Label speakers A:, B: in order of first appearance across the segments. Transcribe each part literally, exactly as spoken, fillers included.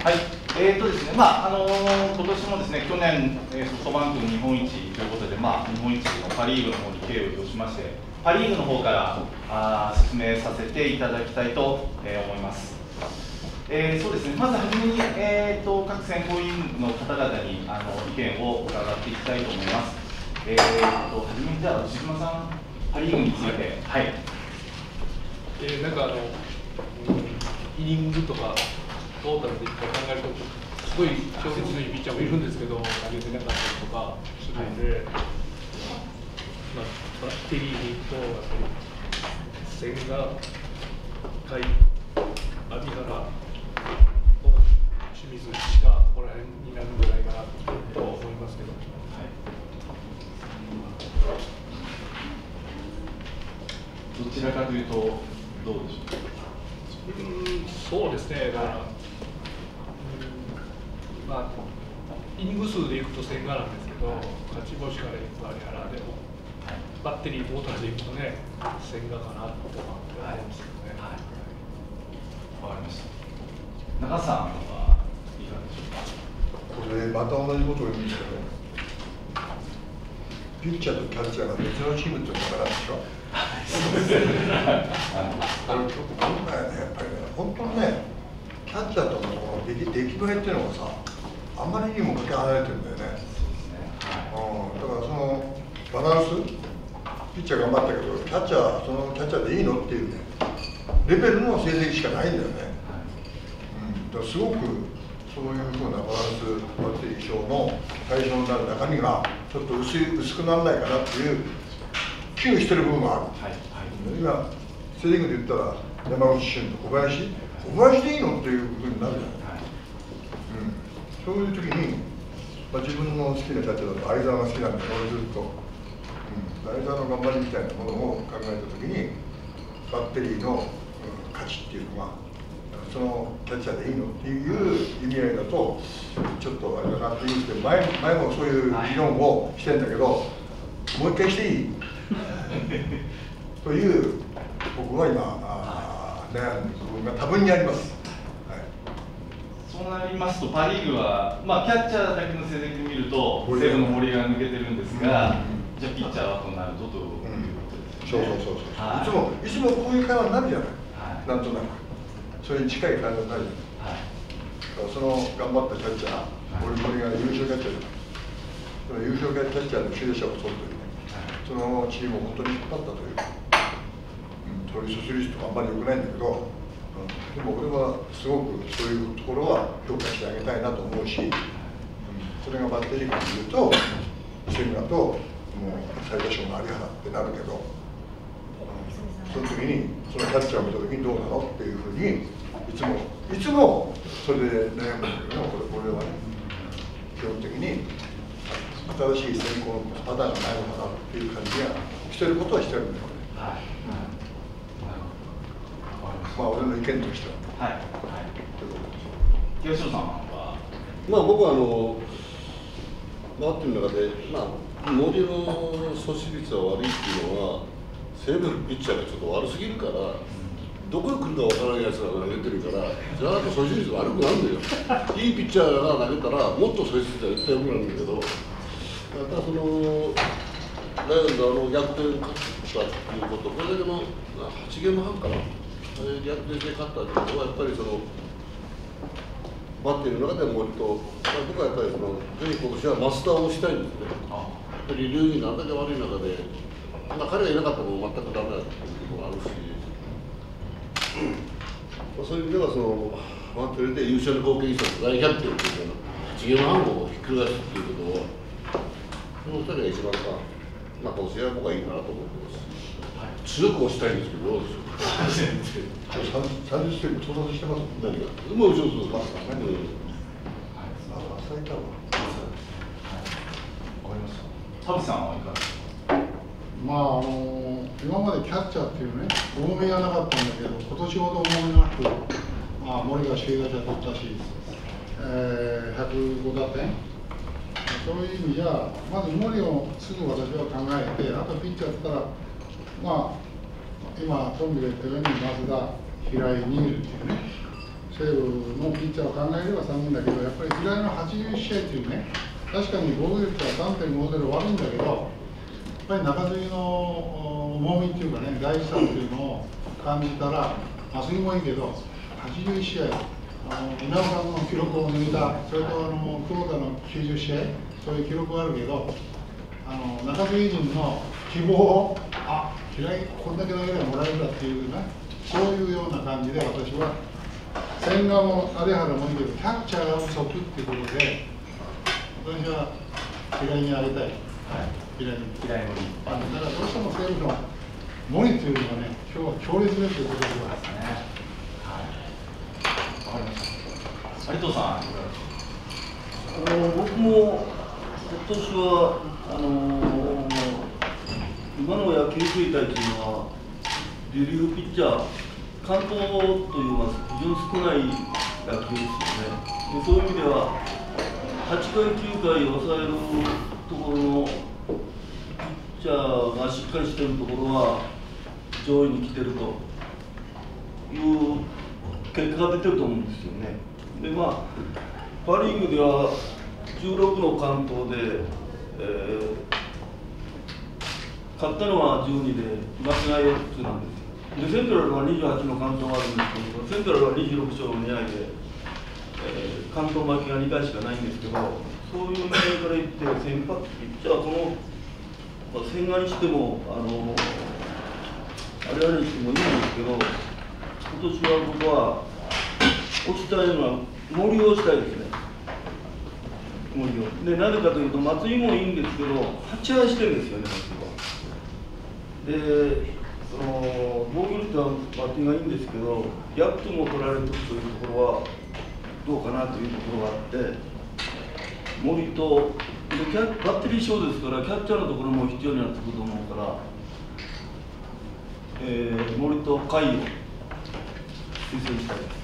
A: はい、えーとですね、まああのー、今年もですね、去年、えー、ソフトバンクの日本一ということで、まあ、日本一のパ・リーグの方に敬意を表しまして、パ・リーグの方からあ説明させていただきたいと、えー、思います。えー、そうですね、まずはじめに、えーと、各選考委員の方々にあの意見を伺っていきたいと思います。えーと、はじめにじゃあ、牛島さん、パ・リーグについて。はい、
B: えー、なんかあの、うん、イニングとかトータルで考えると、すごい強烈のいいピッチャーもいるんですけど、投げてなかったりとかするので、はい、まあ、バッテリーでいくと、やっぱり千賀、甲斐、有原、清水しかここら辺になるんじゃないかなと思いますけど。はい、
A: どちらかというと、どうでしょう。
B: うん、そうですね、だから、うん、まあ、イニング数でいくと千賀なんですけど、勝ち星からいくと有原でも、バッテリートータルでいくとね、千賀かなと思うんですけどね。はい、
A: わかりました。中さんはいかがでしょうか。
C: これ、また同じことを言うんですけど、ピッチャーとキャッチャーが別のチームというのがあるでしょ。あのね、やっぱりね、本当にね、キャッチャーとの出来出来栄えっていうのがさ、あんまりにもかけ離れてるんだよね。うん、だからそのバランス、ピッチャー頑張ったけど、キャッチャー、そのキャッチャーでいいのっていうね、レベルの成績しかないんだよね。うん、だからすごくそういうふうなバランス、バッテリー賞の対象になる中身がちょっと薄い薄くならないかなっていう危惧してる部分がある。はいはい、今、セ・リーグで言ったら山口俊と小林、小林でいいのっていうふうになるじゃない。うん、そういう時に、まあ、自分の好きなキャッチャーだと相澤が好きなんで、俺ずっと、うん、相澤の頑張りみたいなものを考えた時に、バッテリーの、うん、価値っていうのが、そのキャッチャーでいいのっていう意味合いだと、ちょっとあれだなって言って前、前もそういう議論をしてんだけど、もう一回していいという、僕は今、あ悩んでる部分が多分にあります。はい、
A: そうなりますと、パ・リーグは、まあ、キャッチャーだけの成績で見ると、西武の森が抜けてるんですが、うん、じゃあ、ピッチャーはとなるとということですね。
C: そうそうそうそう、はい、いつも、いつもこういう会話になるじゃない、はい、なんとなく。それに近い会話になるじゃない、はい、その頑張ったキャッチャー、森森が優勝キャッチャーじゃない、その優勝キャッチャーの指導者を取るというね、そのチームを本当に引っ張ったという、うん、そういうソシリストはあんまり良くないんだけど、うん、でも俺はすごくそういうところは評価してあげたいなと思うし、うん、それがバッテリー間で言うと、千賀ともう最多勝の有原ってなるけど、その時に、そのキャッチャーを見た時にどうなのっていうふうに、いつも、いつもそれで悩むんだけどね、これ、これはね、基本的に新しい選考のパターンがないのかなっていう感じがしてることはしてるんだよね。はい。まあ、俺の意見としては。はい。はい。
A: 東野さんは、
D: まあ、僕はあの、回ってる中で、まあ、森の阻止率が悪いっていうのは、西武のピッチャーがちょっと悪すぎるから、どこに来るかわからないやつが投げてるから、じゃあ阻止率悪くなるんだよ。いいピッチャーが投げたら、もっと阻止率は絶対良くなるんだけど、またその、ライオンズあの逆転勝ったっていうこと、これだけのはちゲームはんかな、逆転で勝ったっていうのは、やっぱりその、バッテリーの中で森と、まあ、僕はやっぱりその、ぜひ今年はマスターをしたいんですね。やっぱり龍二なんだけ悪い中で、まあ、彼がいなかったらもう全くダメだっていうところがあるし、まあ、そういう意味ではそのバッテリーで優勝に貢献した大逆転っていうようなはちゲームはんをひっくり返すっていうことを、このふたりが一番か、まあ、今年は僕はいいかなと思ってます。はい、強く押したいんですけど、どうでしょうか。
C: さんじゅっセンチ到達してますもんね。
D: 何がもうちょっとまあ、
C: 最多は。
A: わかりました。田淵さんはいかがですか。
E: まああの今までキャッチャーっていうね、重みがなかったんだけど、今年ほど重みなく、まあ、森が首位打者取ったし、えー、ひゃくごだてん、そういう意味じゃ、まず森をすぐ私は考えて、あとピッチャーだったら、まあ、今、トンビが言ったように、増田、平井、ニールっていうね、 西武のピッチャーを考えれば寒いんだけど、やっぱり平井のはちじゅういち試合っていうね、確かに防御率は さんてんごゼロ 悪いんだけど、やっぱり中継ぎの重みっていうかね、大事さっていうのを感じたら、まあ、次もいいけど、はちじゅういち試合、あの稲尾さんの記録を抜いた、それとあの久保田のきゅうじゅう試合、そういう記録があるけど、あの中継ぎ陣の希望を、あ平井、こんだけ投げればもらえるかっていうね、そういうような感じで、私は、千賀も有原もいいけど、キャッチャーが不足っていうことで、私は平井にあげたい、はい、平井に。
A: 平井森。
E: だからどうしても西武の森というのがね、今日は強烈ですということですね。
A: はい。わかりました。斉藤さん。
F: あの僕も今年はあのー、今の野球形態というのはリリーフピッチャー完投というのは非常に少ない野球ですよね。でそういう意味でははちかいきゅうかい抑えるところのピッチャーがしっかりしているところは上位に来てるという結果が出てると思うんですよね。でまあパ・リーグではじゅうろくの完投で、えー、勝ったのはじゅうにで負けがよっつなんですよ。でセントラルはにじゅうはちの完投があるんですけど、セントラルはにじゅうろく勝にはいで、えー、完投負けがにかいしかないんですけど、そういう意味から言って先発ピッチャーこの、まあ、千賀にしてもあのあれらにしてもいいんですけど、今年は僕は落ちたいのは森をしたいですね。森をでなぜかというと松井もいいんですけどはちはいしてるんですよね、松井は。でその防御率はバッティングがいいんですけどギャップも取られてるというところはどうかなというところがあって、森とでキャバッテリー賞ですからキャッチャーのところも必要になってくると思うから、えー、森と甲斐を推薦したいです。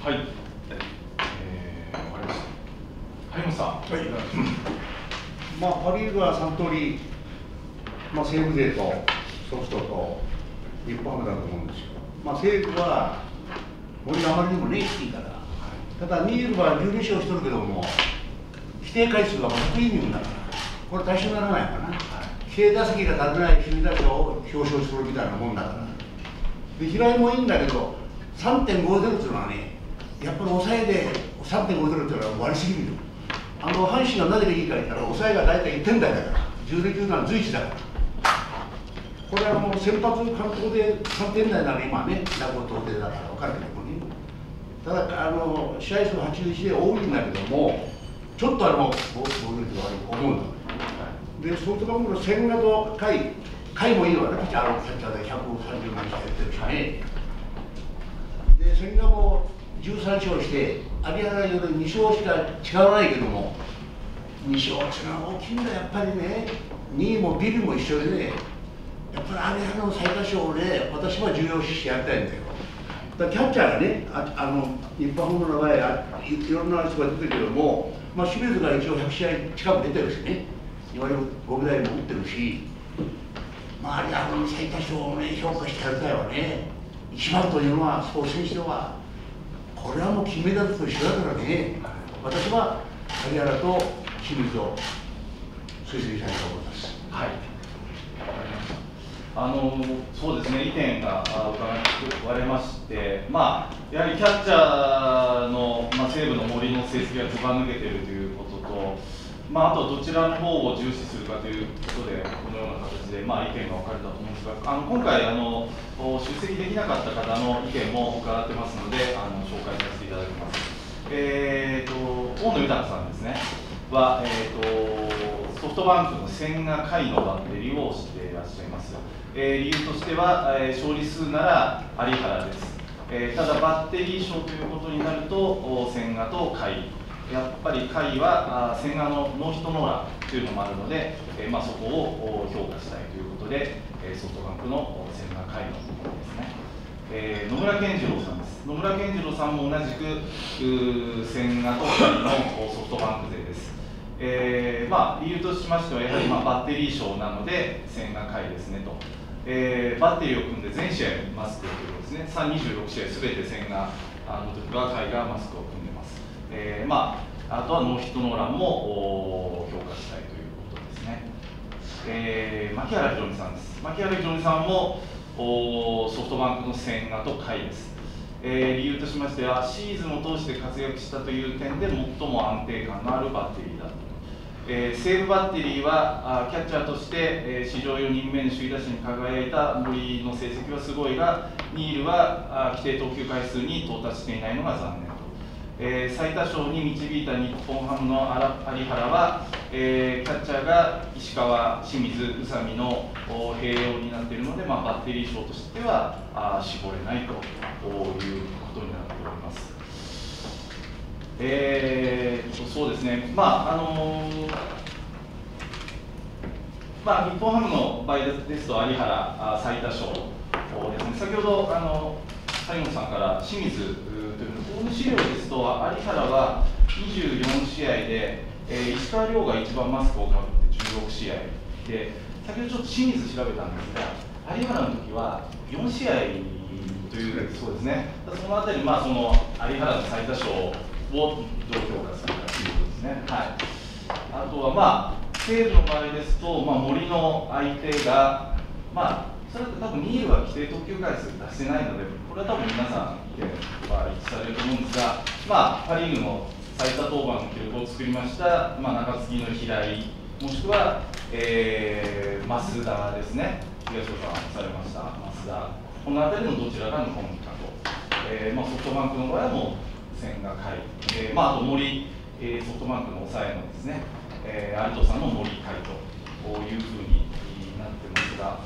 A: はい。えー、わかりました。はい、さん。はい。
G: まあ、パ・リーグはさん通り、まあ、西武勢とソフトと日本ハムだと思うんですよ。まあ、西武は森があまりにもね、低いから、ただ、ニールはじゅうに勝しとるけども、規定回数はひゃくイニングだから、これ、対象にならないかな、規定打席が立てない首位打者を表彰するみたいなもんだから、で平井もいいんだけど、さんてんごゼロっていうのはね、やっぱり抑えでさんてんごゼロっていうのは悪すぎるよ。あの阪神がなぜいいか言ったら、抑えが大体いってん台だから、じゅうに球団随一だから、これはもう先発完投でさんてん台なら今ね、打後投手だから分かるけどね、ただあの、試合数はちじゅういちで多いんだけども、ちょっとあの、防御率が悪いと思うんだ、でソフトバンクの千賀と甲斐、甲斐もいいわね、ピッチャーのキャッチャーでひゃくさんじゅう何試合やってるしね、で千賀もじゅうさん勝して、有原よりに勝しか違わないけども、に勝っていうのは大きいんだ、やっぱりね、にいもビルも一緒でね、やっぱり有原の最多勝をね、私は重要視してやりたいんだよ。だからキャッチャーがね、ああの日本ハムの場合あい、いろんな人が出てるけども、まあ、清水が一応ひゃく試合近く出てるしね、いわゆるご部台も打ってるし、まあ、有原の最多勝をね、評価してやりたいわね。一番というのは、スポーツ選手では、これはもう金メダルと一緒だからね、私は有原と清水を推薦したいと思います。
A: はい。あのそうですね、意見が伺われまして、まあ、やはりキャッチャーの、まあ、西武の森の成績がずば抜けているということと、まあ、あとどちらの方を重視するかということで、このような形で、まあ、意見が分かれたと思うんですが、あの今回あの、出席できなかった方の意見も伺ってますので、あの紹介させていただきます。えーと、大野豊さんですね、は、えーと、ソフトバンクの千賀甲斐のバッテリーをしていらっしゃいます。えー、理由としては、えー、勝利数なら有原です。えー、ただ、バッテリー賞ということになると、千賀と甲斐。やっぱり甲斐は千賀のノーヒットノーランというのもあるので、えーまあ、そこを評価したいということで、えー、ソフトバンクの千賀甲斐のところですね。えー、野村健次郎さんです。野村健次郎さんも同じく千賀と甲斐のソフトバンク勢です。えーまあ、理由としましては、やはりまあバッテリー賞なので、千賀甲斐ですねと。えー、バッテリーを組んで全試合マスクということですね、にじゅうろく試合すべて千賀あの時は甲斐がマスクを組んでます。えー、まあ、あとはノーヒットノーランも評価したいということですね。えー、牧原宏美さんです。牧原宏美さんもソフトバンクの千賀と甲斐です。えー、理由としましては、シーズンを通して活躍したという点で最も安定感のあるバッテリーだと。えー、西武バッテリーはあキャッチャーとして、えー、史上よにんめの首位打者に輝いた森の成績はすごいが、ニールはあ規定投球回数に到達していないのが残念と。えー、最多勝に導いた日本ハムの有原は、えー、キャッチャーが石川、清水、宇佐美の併用になっているので、まあ、バッテリー賞としてはあ絞れないということになっております。えー、そうですね、まああのーまあ、日本ハムの場合ですと、有原最多勝ですね、先ほどあの谷本さんから清水というホーム資料ですと、有原はにじゅうよんしあいで、えー、石川遼が一番マスクをかぶってじゅうろくしあいで、先ほどちょっと清水調べたんですが、有原の時はよんしあいという、そうですね、そのあたり、まあ、その有原の最多勝をどう評価するかということですね。はい、あとは、まあ、西武の場合ですと、まあ、森の相手が、まあ、それって多分ニールは規定投球回数出してないので、これは多分皆さんでは一致されると思うんですが、まあ、パ・リーグの最多登板の記録を作りました、まあ、中継ぎの平井、もしくは、えー、増田ですね、東尾さんされました増田、この辺りのどちらかの今季かと、えーまあ、ソフトバンクの場合はもう、千賀甲斐、えーまあ、あと森、えー、ソフトバンクの抑えのですね、えー、有藤さんの森甲斐というふうになってますが、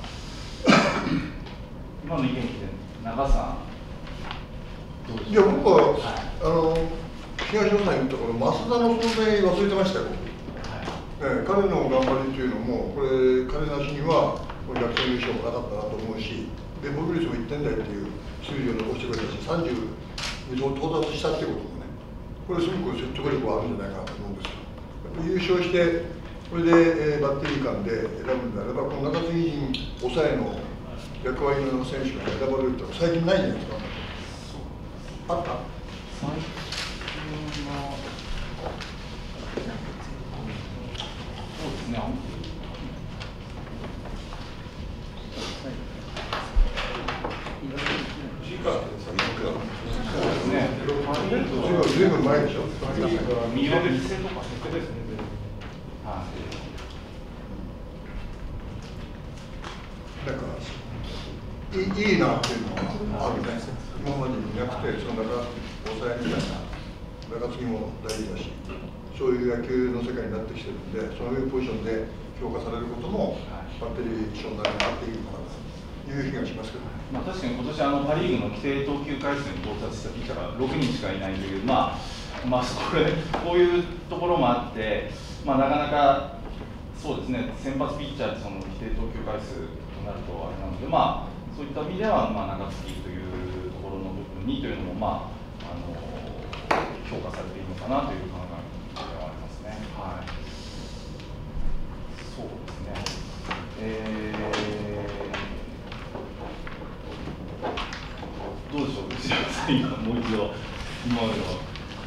A: 今の意見聞いて、長さん、どうでしょうか。
C: いや、僕は、
A: はい、
C: あの東野さん言ったこの増田の存在忘れてましたよ、僕。はい、えー、彼の頑張りというのも、これ、彼なしには逆転優勝もなかったなと思うし、で防御率もいってん台っていう数字を残してくれたし、さんじゅうに到達したってこともね、これ、すごく説得力はあるんじゃないかなと思うんですよ。優勝して、これで、えー、バッテリー間で選ぶんであれば、この中継ぎ陣、抑えの役割の選手が選ばれるって最近ないんじゃないですか。あった
A: 最近は、そうですね、
C: ずいぶん前でしょ。
A: 見ようにせとかですね。はい。
C: なんかいい、いいなっていうのはあるね。今までになくて、その中抑えみたいな中継ぎも大事だし、そういう野球の世界になってきてるんで、そういうポジションで評価されることもバッテリー賞になるなっていうのかなという気がしますけどね。
A: まあ、確かに今年あのパ・リーグの規定投球回数に到達したピッチャーがろくにんしかいないという、まあ、まあ、これこういうところもあって、まあ、なかなかそうですね、先発ピッチャーってその規定投球回数となるとあれなので、まあ、そういった意味では、まあ、中継ぎというところの部分にというのも、まあ、あの評価されているのかなという考えではありますね。はい、そうですね。えーどうでしょう、内田さん、今もう一度、今までの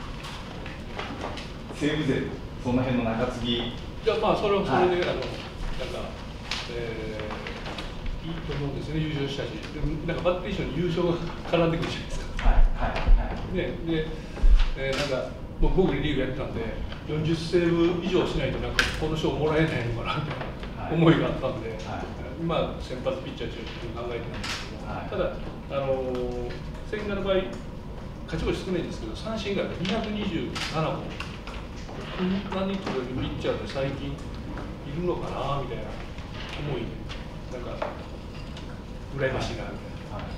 A: 西武勢、その辺の中継ぎ。
B: いや、まあ、それはそれで、
A: はい、
B: あのなんか、えー、いいと思うんですね、優勝したし、でなんかバッテリー賞に優勝が絡んでくるじゃないですか。
A: はいはいはい、
B: ね、で、えー、なんか、僕、僕リーグやってたんで、よんじゅっセーブ以上しないと、なんか、この賞もらえないのかなみたいな思いがあったんで、はい、今、先発ピッチャーという考えてないんですけど、はい、ただ、あのー、千賀の場合、勝ち星少ないんですけど、三振がにひゃくにじゅうななほん、こんなに取れるピッチャーって最近いるのかなみたいな思いで、なんか、羨ましいなみたいな、はい、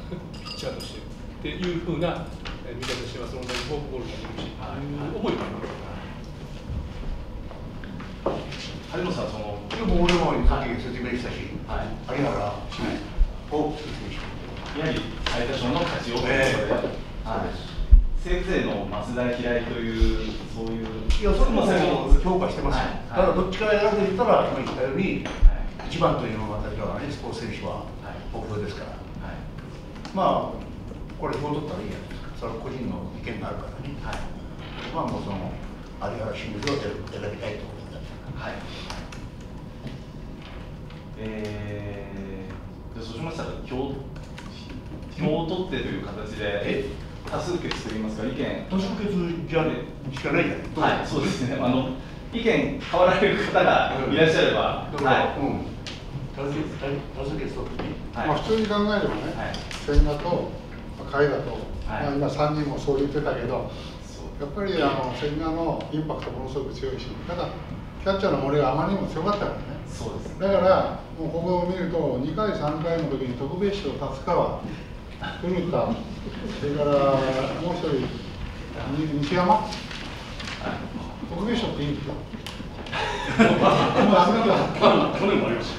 B: ピッチャーとしてっていうふうな見方してます、同じフォークボールが出るし、はい、いう思いがあります。
A: 張本さん、その、
G: でも俺もさっき説明したし、
A: はい、
G: ありながら、を説明した。
A: やはり最多勝の勝ちをということで、西武勢の増田平井という、そういう、
G: いや、それも評価してますよ、はい、ただ、どっちから選んでいったら、今言ったように、はい、一番というのは、私はね、スポーツ選手は目標ですから、はい、まあ、これ、票取ったらいいやんですか。 それは個人の意見があるからね、はい、まあもうその有原清水を選びたいと思います。
A: はい。えー、そうしましたら今日票を取ってという形で多数決といいますか意見
G: 多数決じゃねしかないじゃない。
A: はい、そうですね。あの意見変わられる方がいらっしゃれば、
G: だから、
A: はい、
G: うん、多数決多数決取ってね。
A: はい、
E: まあ普通に考えればね、
A: はい、
E: 千賀と海田と、
A: はい、
E: まあ今さんにんもそう言ってたけど、やっぱりあの千賀のインパクトものすごく強いし、ただキャッチャーの森があまりにも強かったからね。
A: そうです。
E: だからもうここを見るとにかいさんかいの時に特別賞達川、古田、それからもう一人西山、はい、特別賞っていいんですか？もうありがとう。去年もありました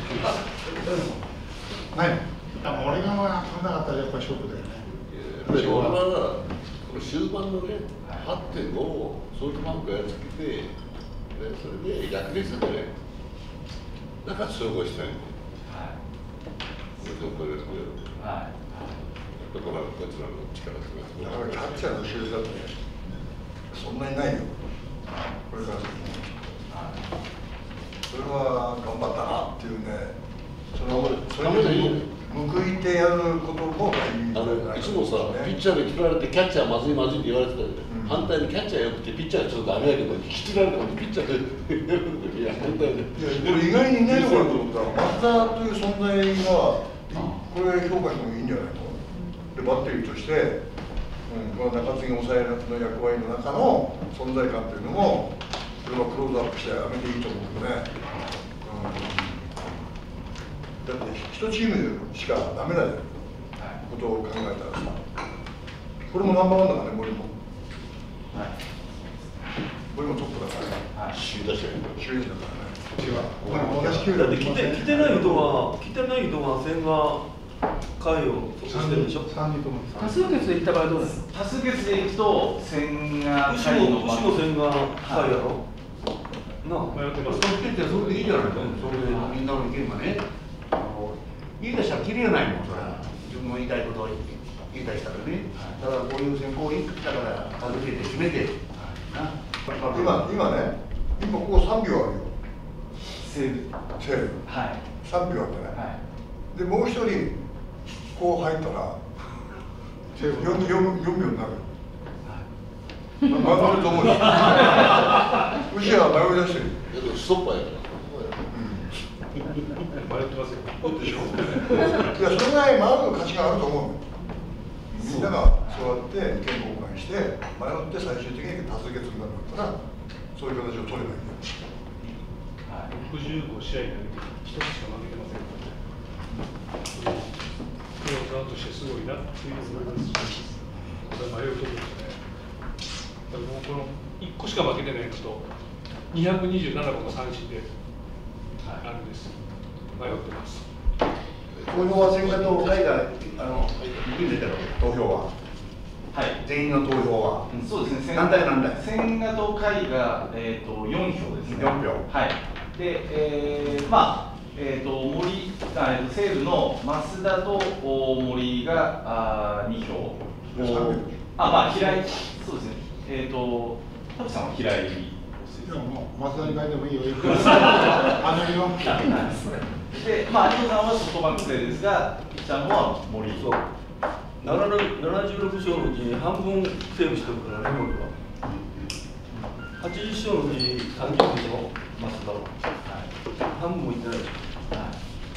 E: 。ない。森が取れなかったらやっぱりショックだよね。
D: 俺はこの終盤のね、はってんごをソフトバンクやっつけて、それで逆転したんだよね。だから総合したいんだよ。はい。だからこちらの力がすごい。
C: だからキャッチャーの修正だとね、そんなにないよ。これから先に。それは頑張ったなっていうね。そのそれに報いてやることも大事だよね。
D: いつもさ、ピッチャーで切られてキャッチャーまずいまずいって言われてたよね。うん、反対にキャッチャーよくてピッチャーちょっとダメだけど、切られてもピッチャーでいや反対で。いや
C: これ意外にいないのかなと思ったら、松田という存在がこれ評価してもいいんじゃないの。でバッテリーとして、うん、この中継ぎ抑えの役割の中の存在感というのも、それはクローズアップしてやめていいと思うけどね。うん、だって一チームしかダメだよ、ことを考えたらさ、これもナンバーワンだからね、森も。はい、森もトップだからね。
D: 首位打者。
C: 首位打者だからね。違う。
F: 私だって来て来てない人は来てない人は千賀回をしてるでしょ。
E: さんにんとも。
B: 多数決でいった場合どうですか？
A: 多数決でいくと千賀
F: 牛も牛も千賀回やろ。なあ。
G: 迷ってます。それでそれでいいじゃないか。それでみんなの意見がね、あの言い出したらきりがないもんそれ。自分の言いたいことを言い出したらね。だからこういう選考委員だから預けて決めて。な。
C: 今今ね、今ここさんびょうあるよ。
A: 西武。
C: 西武。
A: はい。
C: さんびょうあってね。
A: はい。で
C: もう一人こう入ったらよんびょうになる。迷うと思うよ。牛は迷い出してる。
D: でもストッパーやから。
B: 迷ってますよ。
C: でしょ。いやそれぐらい迷う価値があると思う。みんながそうやって意見交換して迷って最終的に多数決になるんだったらそういう形を取ればいいんだよ。
B: ろくじゅうごしあい投げてひとつしか負けてませんからね。クローザーとしてすごいなっていう思いますし、これ迷うところですね。だからもうこのいっこしか負けてないのとにひゃくにじゅうななこの三振であるんです。迷ってます。
G: 投票は千賀と海があのいいんだけど投票は。はい。全員の投票は。
A: うん、そうですね。
G: 何対何対。
A: 千賀と海がえっ、ー、とよんひょうですね。
G: よんひょう。
A: はい。で、えー、まあえっ、ー、と森あえー、西武の増田と森があにひょう。あまあ平井そうですね。えっ、ー、と田淵さんは平井。
E: でももう松田に変えてもいいよ。あのよんひょう。
A: で、まあ有田さんはソフトバンク勢ですが、ピッチャーのは森。
F: そう。ななじゅうろく勝のうち半分セーブしてるからね、森は。はちじゅっ勝のうちさんじゅうでしょ、増田は。はい、半分もいってないでしょ。はい。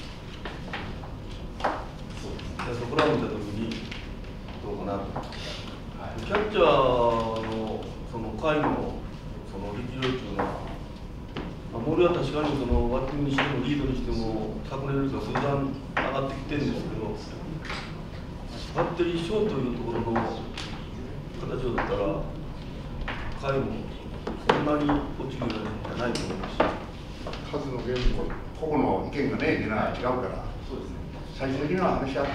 F: そうですね。そこらを見たときに、どうかなと。はい、キャッチャーのその回のその力量というのは、まあ、森は確かにそのバッティングにしてもリードにしても、昨年よりか数段上がってきてるんですけど、バッテリーショーというところの形をだったら、回もそんなに落ちるようじゃないと思いますし。
E: 数のゲーム
G: 個々の意見がね、出ない違うから、
A: そうですね。
G: 最終的には話し合って、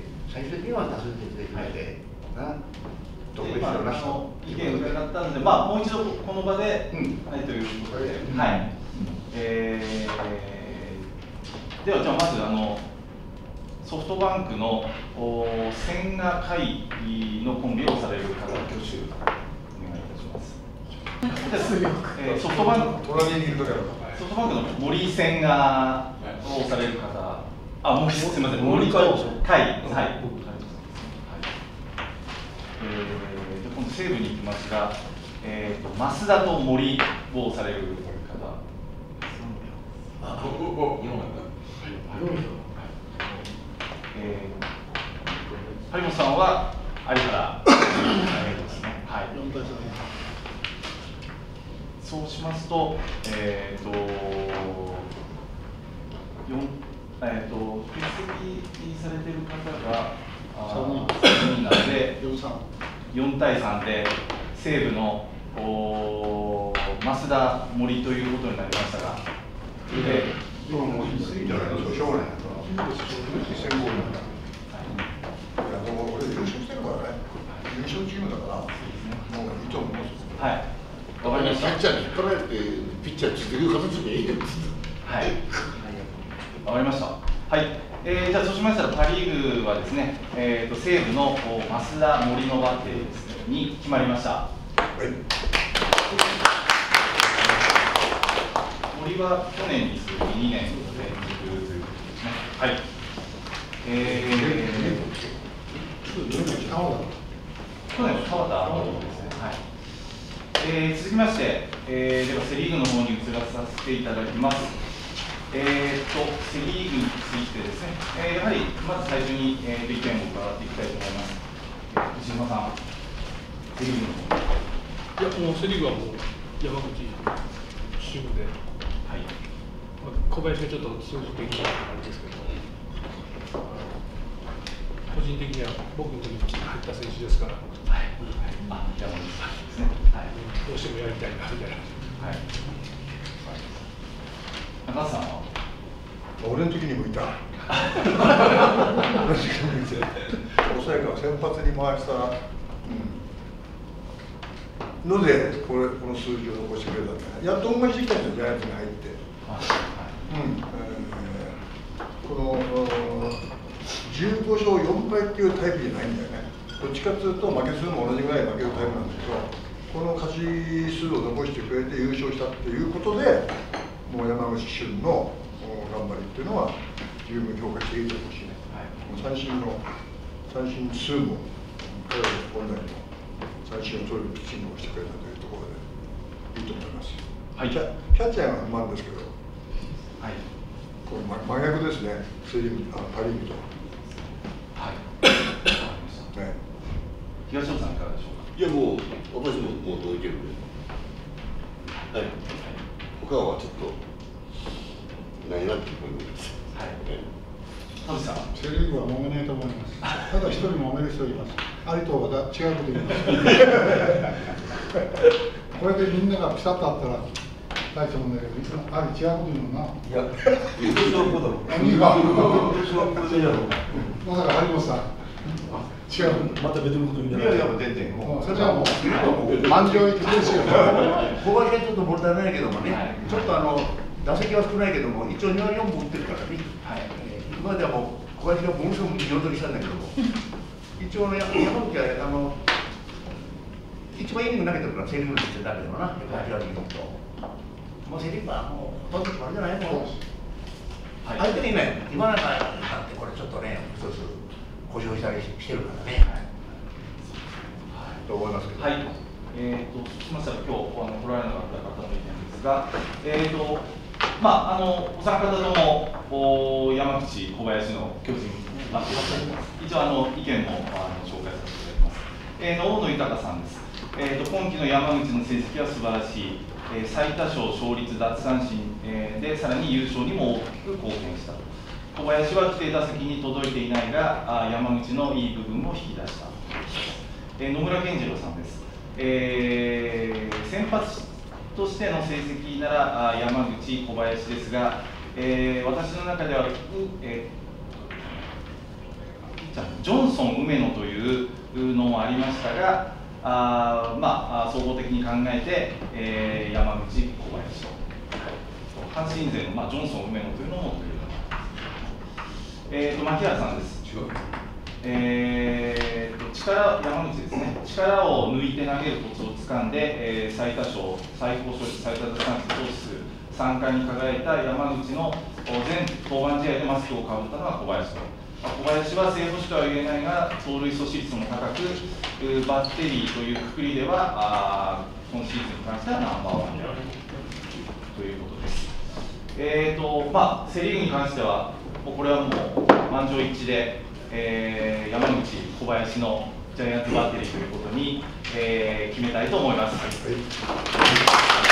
G: 最終的には多数決で決めて、な。
A: 特別なの意見を伺ったので、まあもう一度この場で、うん、はいということで、うん、はい。えー、ではじゃあまずあのソフトバンクの千賀海のコンビをされる方、挙手お願いいたします。えー、ソフトバンク
C: 隣にいる時は
A: ソフトバンクの森千賀をされる方、あ、森すみません、森と海、はい、はい。えー、で今度西武に行きますが、えーと、増田と森をされる方。あ、おおお、よん。えー、張本さんは有原ですね。はい。そうしますと、えっ、ー、と、四、えっ、ー、と、欠席されている方がさんにんなので、よんたいさんで西武のお増田森ということになりましたが、で、
C: 今もういいじゃないですか、しょうがない戦後なんだ。いや、でも俺優勝してるからね。優勝チームだから、もういいと思います。
A: はい。わかりました。
D: キャッチャーに引っ張られてピッチャー続ける形でいいです。
A: はい。わかりました。はい。えー、じゃあそうしましたらパ・リーグはですね、えーと西武の増田森のバッテリーですねに決まりました。はい。森は去年に続きにねん連続ということですね。はい。えー、去年川田ですね。はい。えー、続きまして、えー、ではセ・リーグの方に移らさせていただきます。えー、とセ・リーグについてですね、えー、やはりまず最初に、えー、と意見を伺っていきたいと思います。石島さん、セ・リーグの方
B: いや、もうセ・リーグはもう山口主務で、はい、まあ、小林がちょっと数字的なあれですけど、個人的には僕の時に入った選手ですから。はい、
A: あ、山口さんですね。はい、
B: どうしてもやりたいなみたいな。はい。
A: 中田さんは。
C: 俺の時にもいた。同じ時にもいて。抑えから先発に回したら、うん、のでこれこの数字を残してくれたんだね。やっと恩返ししてきたんですよ、ジャイアンツに入って。うん。えー、このじゅうごしょうよんぱいっていうタイプじゃないんだよね。どっちかっていうと負け数も同じぐらい負けるタイプなんだけど、この勝ち数を残してくれて優勝したっていうことで、もう山口俊の頑張りっていうのは十分評価していいと思うしね、はい、三振の三振数も彼らの本来の三振を取るピッチングをしてくれたというところでいいと思います。はい、キャキャッチャーが不満ですけど、はい、これ真逆ですね、セ・リーグ、あのパ・リーグと。
A: はい。ね、東野さんいかがでしょうか。
D: いや、もう私ももう同意見で、はい、他はちょっとないなっていうふうに思います。はい。
A: 田淵さん。
E: セ・リーグは揉めないと思います。ただ一人揉める人います。ありとは違うこと言います。これでみんながピタッとあったら大したもんだけど、あれ違うこと言うのな。いや、
F: そういうことだろう。
E: 何が。まさか張本さん。違う。
F: また別のこと言うんじゃない。
G: いやいや、全然。もう
E: それはもう満場一致ですよ。
G: 小林はちょっと物足りないけどもね、はい、ちょっとあの打席は少ないけども、一応にわりよんぶ打ってるからね、はい、今まではもう小林がものすごく上手にしたんだけども、一応、ね、山口はあの一番イニング投げてるから、セ・リーグにしてだけでもな、小林は見ると、もうセ・リーグはもう、ほとんどあれじゃないの、はい、相手にね、今なんかだってこれちょっとね、一つ故障したりしてるからね、はい、と思いますけど。
A: はい、えーと、聞きましたら、今日あの来られなかった方の意見ですが、えーと、まあ、あのお三方ともお山口、小林の巨人になっていらっしゃいます。一応あの意見もあの紹介させていただきます。えー、大野豊さんです。えーと、今季の山口の成績は素晴らしい。えー、最多勝、勝率、奪三振、えー、でさらに優勝にも大きく貢献したと。小林は規定打席に届いていないが、あ山口のいい部分を引き出した。えー、野村健次郎さんです。えー、先発としての成績なら山口、小林ですが、えー、私の中では、えー、ジョンソン、梅野というのもありましたが、あまあ、総合的に考えて、えー、山口、小林と、阪神勢の、まあ、ジョンソン、梅野というのもというえーと、牧原さんです。えーと、力、山口ですね、力を抜いて投げるコツをつかんで、えー、最多勝、最高勝率、最多奪三振、投手数さんかいに輝いた山口の全登板試合でマスクをかぶったのは小林と。小林は正捕手とは言えないが、盗塁阻止率も高く、バッテリーというくくりでは、あ今シーズンに関してはナンバーワンであるということです。えーとまあ、セ・リーグに関しては、これはもう満場一致で、えー、山口、小林のジャイアンツバッテリーということに、えー、決めたいと思います。はい。